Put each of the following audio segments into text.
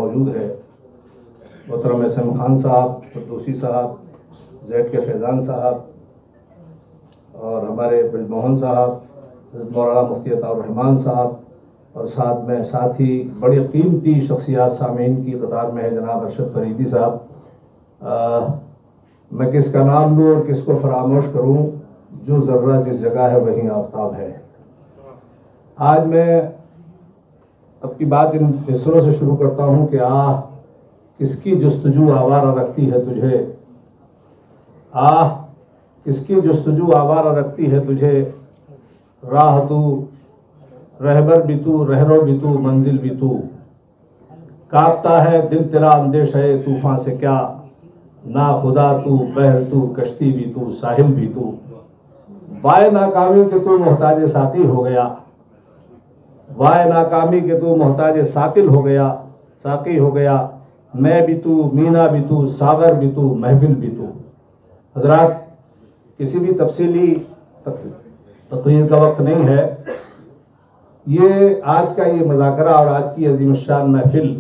मौजूद है। मोहतरम एहसन खान साहब, कुद्दूसी साहब, जेड के फैज़ान साहब और हमारे बिलमोहन साहब, हज़रत मौलाना मुफ्ती अताउर रहमान साहब और साथ ही बड़ी कीमती शख्सियात सामीन की कतार में है जनाब अरशद फरीदी साहब। मैं किसका नाम लूँ और किसको फरामोश करूँ, जो ज़र्रा जिस जगह है वहीं आफ्ताब है। आज मैं अपनी बात इन मिसरों से शुरू करता हूँ कि किसकी जुस्तजू आवारा रखती है तुझे, किसकी जुस्तजू आवारा रखती है तुझे, राह तू रहबर भी तू, रहरो भी तू, मंजिल भी तू, कांपता है दिल तेरा अंदेश है तूफान से क्या, ना खुदा तू, बहर तू, कश्ती भी तू, साहिल भी तू, वाय नाकामी के तू मोहताज साथी हो गया, वाय नाकामी के तू मोहताज साकिल हो गया, साकी हो गया, मैं भी तू, मीना भी तू, सागर भी तू, महफिल भी तू। हजरात, किसी भी तफसीली तकरीर का वक्त नहीं है। ये आज का ये मुज़ाकरा और आज की अज़ीमुश्शान महफिल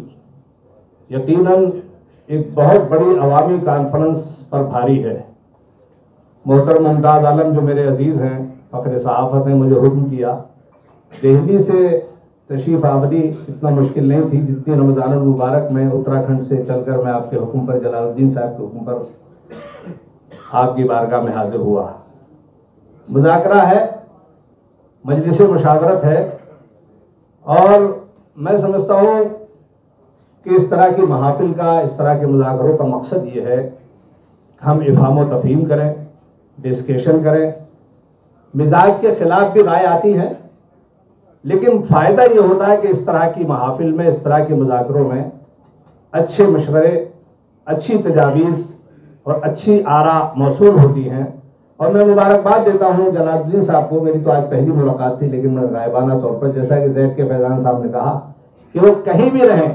यकीनन एक बहुत बड़ी अवामी कॉन्फ्रेंस पर भारी है। मोहतरम मुमताज़ आलम जो मेरे अजीज़ हैं, फ़ख्र सहाफ़त हैं, मुझे हुक्म किया। दिल्ली से तशरीफ़ आवरी इतना मुश्किल नहीं थी जितनी रमज़ान मुबारक में उत्तराखंड से चलकर मैं आपके हुक्म पर, जलालुद्दीन साहब के हुक्म पर आपकी बारगाह में हाजिर हुआ। मुज़ाकरा है, मजलिस मुशावरत है और मैं समझता हूँ कि इस तरह की महाफिल का, इस तरह के मुज़ाकरों का मकसद ये है कि हम इफ़हाम व तफ़हीम करें, डिस्कशन करें। मिजाज के ख़िलाफ़ भी राय आती है, लेकिन फ़ायदा ये होता है कि इस तरह की महाफिल में, इस तरह के मुज़ाकरों में अच्छे मशवरे, अच्छी तजावीज़ और अच्छी आरा मौसूल होती हैं। और मैं मुबारकबाद देता हूँ जलालुद्दीन साहब को। मेरी तो आज पहली मुलाकात थी, लेकिन मैं गायबाना तौर पर, जैसा कि जेड के फैज़ान साहब ने कहा कि वो कहीं भी रहें,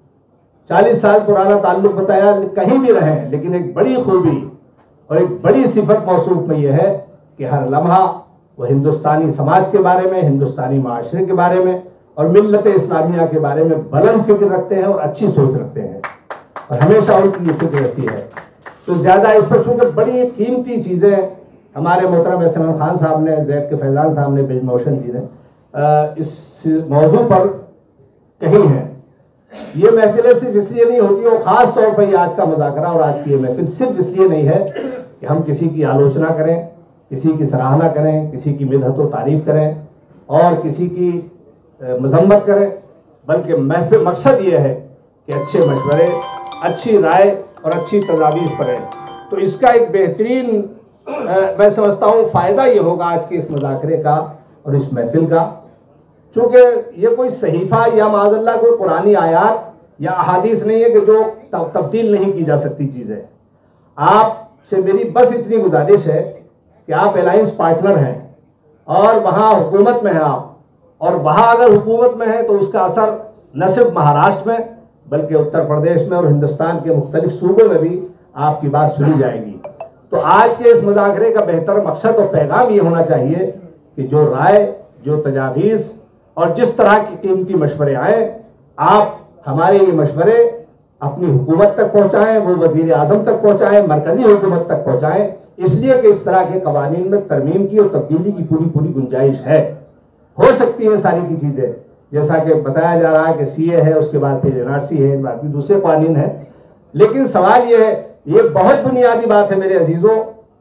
40 साल पुराना ताल्लुक़ बताया, कहीं भी रहें, लेकिन एक बड़ी खूबी और एक बड़ी सिफत मौसूफ में यह है कि हर लम्हा वो हिंदुस्तानी समाज के बारे में, हिंदुस्तानी माशरे के बारे में और मिल्लत इस्लामिया के बारे में बुलंद फिक्र रखते हैं और अच्छी सोच रखते हैं, और हमेशा उनकी ये फिक्र रहती है। तो ज़्यादा इस पर चूँकि बड़ी कीमती चीज़ें हमारे मोहतरम एहसन खान साहब ने, जैद के फैज़ान साहब ने, बिलमोहन जी ने इस मौजू पर कही हैं। ये महफिलें सिर्फ इसलिए नहीं होती, और ख़ास तौर पर आज का मुज़ाकरा और आज की ये महफिल सिर्फ इसलिए नहीं है कि हम किसी की आलोचना करें, किसी की सराहना करें, किसी की मिदहत व तारीफ़ करें और किसी की मजम्मत करें, बल्कि महफिल मकसद ये है कि अच्छे मशवरे, अच्छी राय और अच्छी तजावीज़ पड़ें। तो इसका एक बेहतरीन मैं समझता हूँ फ़ायदा ये होगा आज के इस मुज़ाकरे का और इस महफिल का, चूँकि ये कोई सहीफ़ा या माज़अल्लाह कोई कुरानी आयात या अहादीस नहीं है कि जो तब्दील नहीं की जा सकती चीज़ें। आपसे मेरी बस इतनी गुजारिश है कि आप अलायंस पार्टनर हैं और वहाँ हुकूमत में हैं आप, और वहाँ अगर हुकूमत में है तो उसका असर न सिर्फ महाराष्ट्र में बल्कि उत्तर प्रदेश में और हिंदुस्तान के मुख्तलिफ सूबों में भी आपकी बात सुनी जाएगी। तो आज के इस मुज़ाकरे का बेहतर मकसद और पैगाम ये होना चाहिए कि जो राय, जो तजावीज़ और जिस तरह की कीमती मशवरे आए, आप हमारे ये मशवरे अपनी हुकूमत तक पहुँचाएँ, वो वज़ीर आज़म तक पहुँचाएँ, मरकज़ी हुकूमत तक पहुँचाएँ, इसलिए कि इस तरह के कवानीन में तरमीम की और तब्दीली की पूरी गुंजाइश है। हो सकती है सारी की चीज़ें, जैसा कि बताया जा रहा है कि CA है, उसके बाद फिर NRC है, बाकी दूसरे कानून हैं। लेकिन सवाल ये है, ये बहुत बुनियादी बात है मेरे अजीज़ों,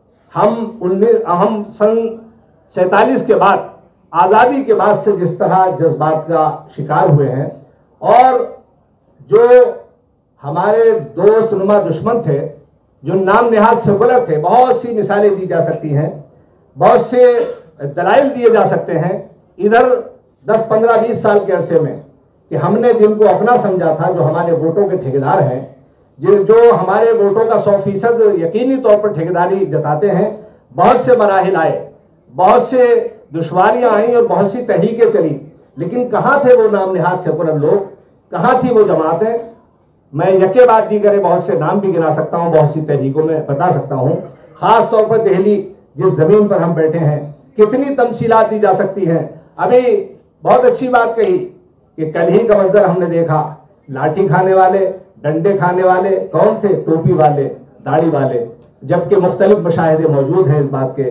हम सन 47 के बाद, आज़ादी के बाद से जिस तरह जज्बात का शिकार हुए हैं, और जो हमारे दोस्त नुमा दुश्मन थे, जो नाम नेहाद सेकुलर थे, बहुत सी मिसालें दी जा सकती हैं, बहुत से दलाइल दिए जा सकते हैं इधर 10, 15, 20 साल के अरसे में, कि हमने जिनको अपना समझा था, जो हमारे वोटों के ठेकेदार हैं, जो हमारे वोटों का 100% यकीनी तौर पर ठेकेदारी जताते हैं, बहुत से मराहिल आए, बहुत से दुश्वारियां आई और बहुत सी तहरीकें चली, लेकिन कहाँ थे वो नाम नेहाद सेकुलर लोग, कहाँ थी वो जमातें? मैं यके बाद दीगर बहुत से नाम भी गिना सकता हूँ, बहुत सी तहरीकों में बता सकता हूँ। ख़ास तौर पर दिल्ली जिस ज़मीन पर हम बैठे हैं, कितनी तमसीलात दी जा सकती हैं। अभी बहुत अच्छी बात कही कि कल ही का मंजर हमने देखा लाठी खाने वाले, डंडे खाने वाले कौन थे? टोपी वाले, दाढ़ी वाले। जबकि मुख्तलिफ मुशाहिदे मौजूद हैं इस बात के।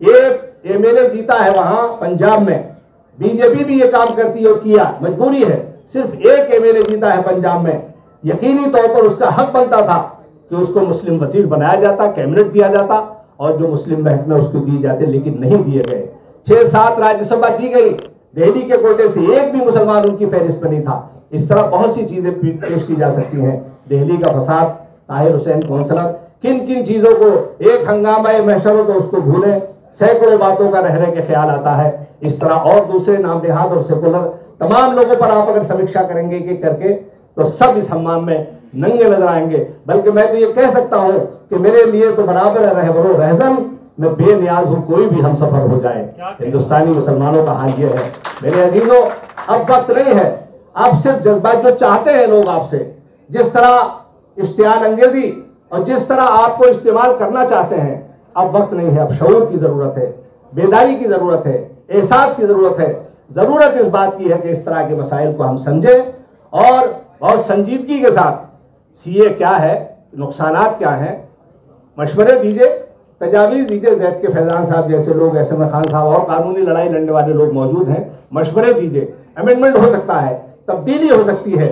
एक एमएलए जीता है वहां पंजाब में, बीजेपी भी ये काम करती है और किया, मजबूरी है। सिर्फ एक एमएलए जीता है पंजाब में, यकीनी तौर पर उसका हक बनता था कि उसको मुस्लिम वजीर बनाया जाता, कैबिनेट दिया जाता और जो मुस्लिम महकमे उसको दिए जाते, लेकिन नहीं दिए गए। 6-7 राज्यसभा दी गई, दिल्ली के कोटे से एक भी मुसलमान उनकी फहरिस्त में नहीं था। इस तरह बहुत सी चीजें पेश की जा सकती हैं। दिल्ली का फसाद, ताहिर हुसैन कौंसलर, किन किन चीजों को एक हंगामा महशर हो तो उसको भूलें, सैकड़ों बातों का रह के ख्याल आता है। इस तरह और दूसरे नाम निहाद और सेकुलर तमाम लोगों पर आप अगर समीक्षा करेंगे एक करके तो सब इस हम्माम में नंगे नजर आएंगे। बल्कि मैं तो ये कह सकता हूं कि मेरे लिए तो बराबर है रहबरो रहजन, मैं बेनियाज हूं कोई भी हम सफर हो जाए। हिंदुस्तानी मुसलमानों का हाल ये है। मेरे अजीजों, अब वक्त नहीं है, आप सिर्फ जज्बात जो चाहते हैं लोग आपसे, जिस तरह इश्तियाल अंगेजी और जिस तरह आपको इस्तेमाल करना चाहते हैं, अब वक्त नहीं है। अब शऊर की जरूरत है, बेदारी की जरूरत है, एहसास की जरूरत है। जरूरत इस बात की है कि इस तरह के मसाइल को हम समझें और बहुत संजीदगी के साथ सीए क्या है, नुकसानात क्या हैं, मशवरे दीजिए, तजावीज़ दीजिए। जैद के फैजान साहब जैसे लोग, एसएम खान साहब और कानूनी लड़ाई लड़ने वाले लोग मौजूद हैं, मशवरे दीजिए। अमेंडमेंट हो सकता है, तब्दीली हो सकती है,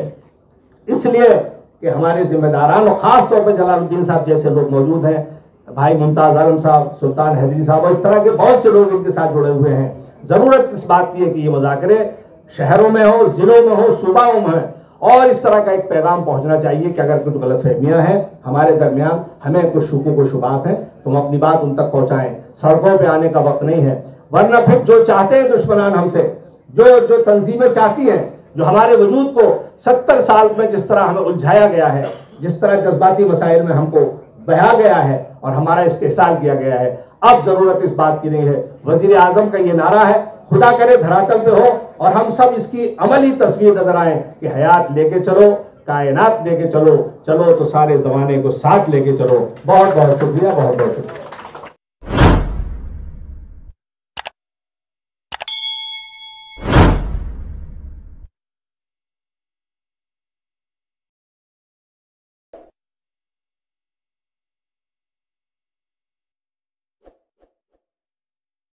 इसलिए कि हमारे जिम्मेदारान और ख़ास तौर पर जलालुद्दीन साहब जैसे लोग मौजूद हैं, भाई मुमताज़ आलम साहब, सुल्तान हैदरी साहब और इस तरह के बहुत से लोग इनके साथ जुड़े हुए हैं। ज़रूरत इस बात की है कि ये मुज़ाकरे शहरों में हो, ज़िलों में हो, सूबाओं में हो और इस तरह का एक पैगाम पहुंचना चाहिए कि अगर कुछ गलतफहमियां हैं हमारे दरमियान, हमें कुछ शुकूक व शुबात हैं, तो हम अपनी बात उन तक पहुंचाएं। सड़कों पे आने का वक्त नहीं है, वरना फिर जो चाहते हैं दुश्मनान हमसे, जो तंजीमें चाहती हैं, जो हमारे वजूद को 70 साल में जिस तरह हमें उलझाया गया है, जिस तरह जज्बाती मसाइल में हमको बहा गया है और हमारा इस्तेहसाल किया गया है, अब जरूरत इस बात की नहीं है। वजीर आजम का ये नारा है, खुदा करे धरातल पे हो और हम सब इसकी अमली तस्वीर नजर आए कि हयात लेके चलो, कायनात लेके चलो, चलो तो सारे जमाने को साथ लेके चलो। बहुत बहुत शुक्रिया, बहुत बहुत शुक्रिया।